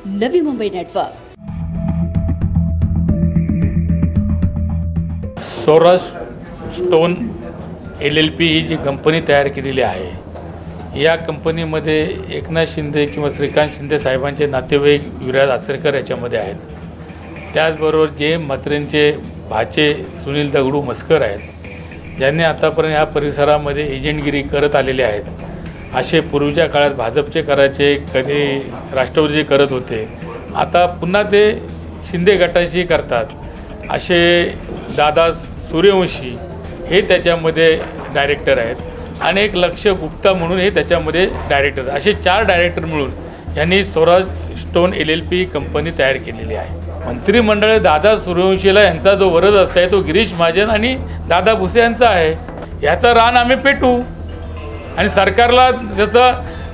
नवी Mumbai network. Swaraj stone LLP ही जी कंपनी तयार केलेली आहे, या कंपनीमध्ये एकनाथ शिंदे किंवा श्रीकांत शिंदे साहेबांचे नातेवाईक विराज आचरेकर याच्यामध्ये आहेत। त्याचबरोबर जे म्हात्रेंचे भाचे सुनील दगडू मस्कर आहेत, ज्यांनी आतापर्यंत या परिसरामध्ये एजंटगिरी करत आलेले आहेत। असे पूर्वीच्या काळात भाजपचे करायचे, कधी राष्ट्रवादीचे करत होते, आता पुन्हा ते शिंदे गटाशी करतात। असे दादा सूर्यवंशी हे त्याच्यामध्ये डायरेक्टर आहेत आणि एक लक्ष गुप्ता म्हणून हे त्याच्यामध्ये डायरेक्टर, असे 4 डायरेक्टर मिळून यांनी स्वराज स्टोन LLP कंपनी तयार केलेली आहे। मंत्रिमंडळ दादा सूर्यवंशीला यांचा जो वरद आहे तो गिरीश महाजन आणि दादा भुसे यांचा आहे। याचा रान आम्ही पेटू आणि सरकारला त्याचा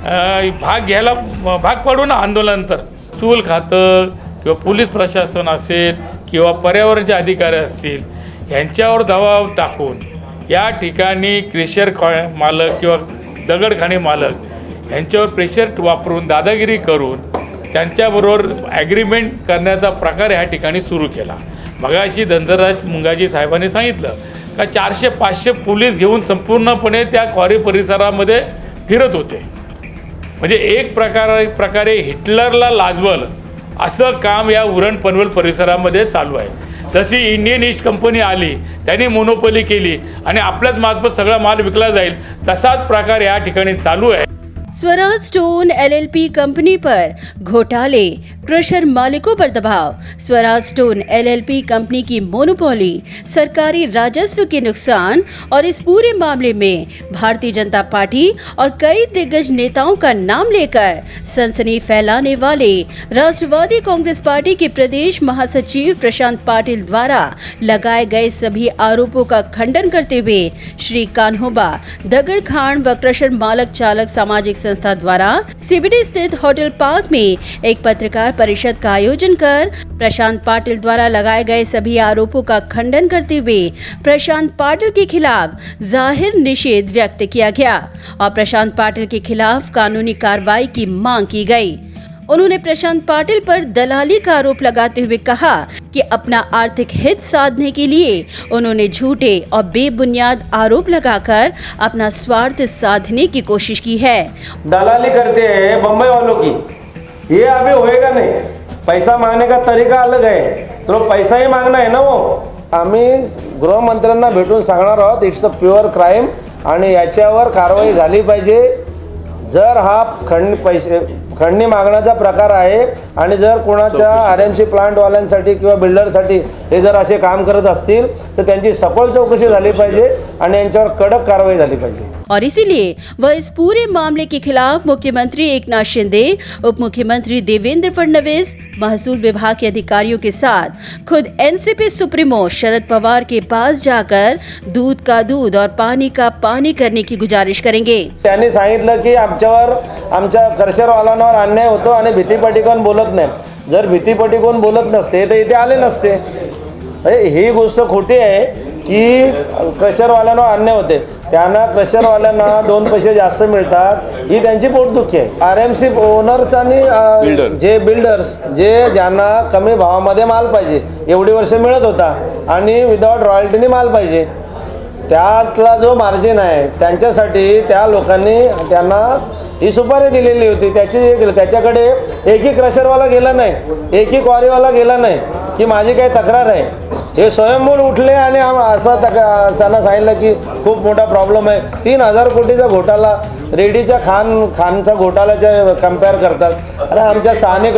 भाग घ्यायला भाग पाडू ना आंदोलनानंतर। महसूल खातं किंवा पोलीस प्रशासन असेल किंवा पर्यावरणाचे अधिकारी असतील, यांच्यावर दबाव टाकून या ठिकाणी क्रेशर मालक किंवा दगडखाने मालक यांच्यावर प्रेशर वापरून दादागिरी करून त्यांच्याबरोबर ॲग्रीमेंट करण्याचा प्रकार ह्या ठिकाणी सुरू केला। मगाशी धनंजयराज मुंगाजी साहेबांनी सांगितलं का 400-500 पोलीस घेऊन संपूर्णपणे त्या क्वारी परिसरामध्ये फिरत होते। म्हणजे एक प्रकारे हिटलरला लाजवल असं काम या उरण पनवेल परिसरामध्ये चालू आहे। जशी इंडियन ईस्ट कंपनी आली, त्यांनी मोनोपोली केली आणि आपल्याच मार्फत सगळा माल विकला जाईल, तसाच प्रकार या ठिकाणी चालू आहे। स्वराज स्टोन LLP कंपनी पर घोटाले, क्रशर मालिकों पर दबाव। स्वराज स्टोन LLP कंपनी की मोनोपोली, सरकारी राजस्व के नुकसान और इस पूरे मामले में भारतीय जनता पार्टी और कई दिग्गज नेताओं का नाम लेकर सनसनी फैलाने वाले राष्ट्रवादी कांग्रेस पार्टी के प्रदेश महासचिव प्रशांत पाटिल द्वारा लगाए गए सभी आरोपों का खंडन करते हुए श्री कान्होबा दगड़ खान व क्रशर मालक चालक सामाजिक संस्था द्वारा CBD स्थित होटल पार्क में एक पत्रकार परिषद का आयोजन कर प्रशांत पाटिल द्वारा लगाए गए सभी आरोपों का खंडन करते हुए प्रशांत पाटिल के खिलाफ जाहिर निषेध व्यक्त किया गया और प्रशांत पाटिल के खिलाफ कानूनी कार्रवाई की मांग की गई। उन्होंने प्रशांत पाटिल पर दलाली का आरोप लगाते हुए कहा कि अपना आर्थिक हित साधने के लिए उन्होंने झूठे और बेबुनियाद आरोप लगाकर अपना स्वार्थ साधने की कोशिश की है। दलाली करते हैं बम्बई वालों की, ये अभी होएगा नहीं। पैसा मांगने का तरीका अलग है, तो पैसा ही मांगना है ना। वो आम्ही गृहमंत्र्यांना भेटून सांगणार आहोत, इट्स अ प्युअर क्राईम आणि याच्यावर कारवाई झाली पाहिजे। जर हा खंडणी मागण्याचा प्रकार आहे आणि जर कोणाच्या RMC प्लांटवाल्यांसाठी किंवा बिल्डरसाठी हे जर असे काम करत असतील तर त्यांची सखोल चौकशी झाली पाहिजे आणि यांच्यावर कडक कारवाई झाली पाहिजे। और इसीलिए वह इस पूरे मामले के खिलाफ मुख्यमंत्री एकनाथ शिंदे, उप मुख्यमंत्री देवेंद्र फडणवीस, महसूल विभाग के अधिकारियों के साथ खुद NCP सुप्रीमो शरद पवार के पास जाकर दूध का दूध और पानी का पानी करने की गुजारिश करेंगे। त्यांनी सांगितलं की आमच्यावर आमच्या क्रशरवाल्यांवर अन्याय होतो आणि भीतीपोटी कोण बोलत नाही। जर भीतीपोटी कोण बोलत नसते तर इथे आले नसते। ही गोष्ट खोटी आहे की क्रशरवाल्यांवर अन्याय होते। त्यांना क्रशरवाल्यांना 2 पैसे जास्त मिळतात, ही त्यांची पोटदुखी आहे। RMC ओनर्स आणि जे बिल्डर्स ज्यांना कमी भावामध्ये माल पाहिजे, एवढी वर्ष मिळत होता आणि विदाउट रॉयल्टीने माल पाहिजे, त्यातला जो मार्जिन आहे त्यांच्यासाठी त्या लोकांनी त्यांना ही सुपारी दिलेली होती। त्याच्याकडे एकही क्रशरवाला गेला नाही, एकही क्वारीवाला गेला नाही की माझी काही तक्रार आहे। हे स्वयंभून उठले आणि असं त्यांना सांगितलं की खूप मोठा प्रॉब्लेम आहे। 3000 कोटीचा घोटाळा रेड्डीच्या खानचा घोटाळ्याच्या कंपेअर करतात। अरे आमच्या स्थानिक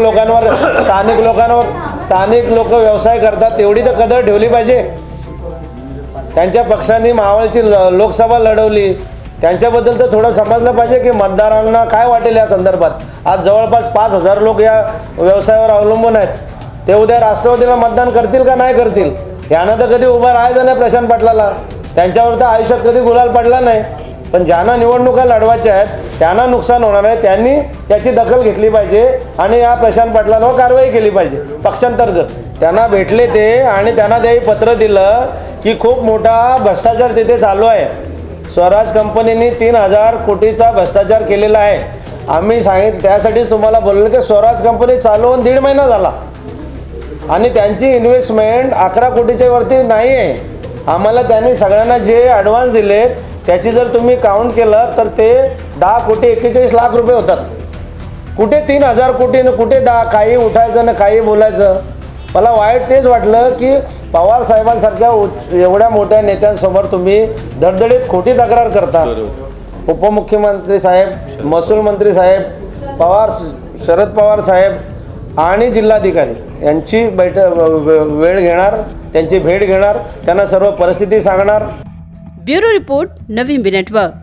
लोक व्यवसाय करतात, तेवढी तर कदर ठेवली पाहिजे। त्यांच्या पक्षांनी मावळची लोकसभा लढवली, त्यांच्याबद्दल तर थोडं समजलं पाहिजे की मतदारांना काय वाटेल या संदर्भात। आज जवळपास 5000 लोक या व्यवसायावर अवलंबून आहेत, ते उद्या राष्ट्रवादीला मतदान करतील का नाही करतील यानं तर कधी उभा राहायचं नाही। प्रशांत पाटलाला त्यांच्यावर तर आयुष्यात कधी गुलाल पडला नाही, पण ज्यांना निवडणुका लढवायच्या आहेत त्यांना नुकसान होणार आहे, त्यांनी त्याची दखल घेतली पाहिजे आणि या प्रशांत पाटलांवर कारवाई केली पाहिजे पक्षांतर्गत। त्यांना भेटले ते आणि त्यांना त्याही पत्र दिलं की खूप मोठा भ्रष्टाचार तिथे चालू आहे। स्वराज कंपनीने 3000 कोटीचा भ्रष्टाचार केलेला आहे आम्ही त्यासाठीच तुम्हाला बोललो की स्वराज कंपनी चालू होऊन 1.5 महिना झाला आणि त्यांची इन्व्हेस्टमेंट 11 कोटीच्या वरती नाही आहे. आम्हाला त्यांनी सगळ्यांना जे ॲडव्हान्स दिलेत त्याची जर तुम्ही काउंट केलं तर ते 10 कोटी 41 लाख रुपये होतात. कुठे 3,000 कोटी न कुठे काही उठायचं ना काही बोलायचं. मला वाईट तेच वाटलं की पवार साहेबांसारख्या एवढ्या मोठ्या नेत्यांसमोर तुम्ही धडधडीत खोटी तक्रार करता. उपमुख्यमंत्री साहेब, महसूल मंत्री साहेब, शरद पवार साहेब आणि जिल्हाधिकारी यांची वेळ घेणार, त्यांची भेट घेणार, त्यांना सर्व परिस्थिती सांगणार. Bureau report, Navi network.